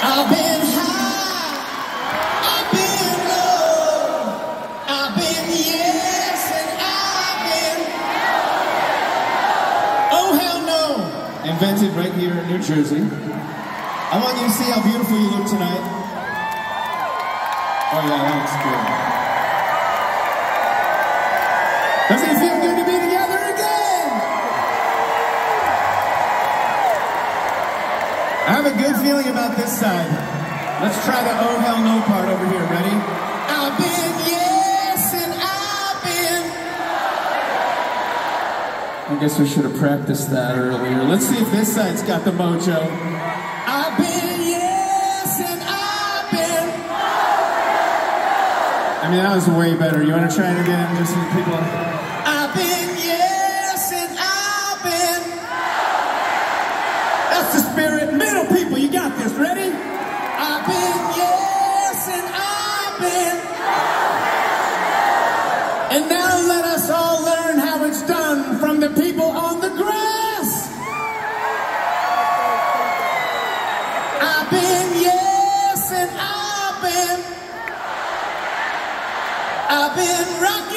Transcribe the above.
I've been high, I've been low, I've been yes, and I've been oh hell no. Invented right here in New Jersey. I want you to see how beautiful you look tonight. Oh yeah, that looks good. Doesn't it feel good to be together again? I have a good feeling about this side. Let's try the oh hell no part over here. Ready? I've been yes and I've been. I guess we should have practiced that earlier. Let's see if this side's got the mojo. I've been yes and I've been. I mean, that was way better. You want to try it again? Just so people. I've been yes and I've been. That's the spirit. Middle people, you got this. Ready? I've been yes and I've been. And now let us all learn how it's done from the people on the grass. I've been yes and I've been rocking.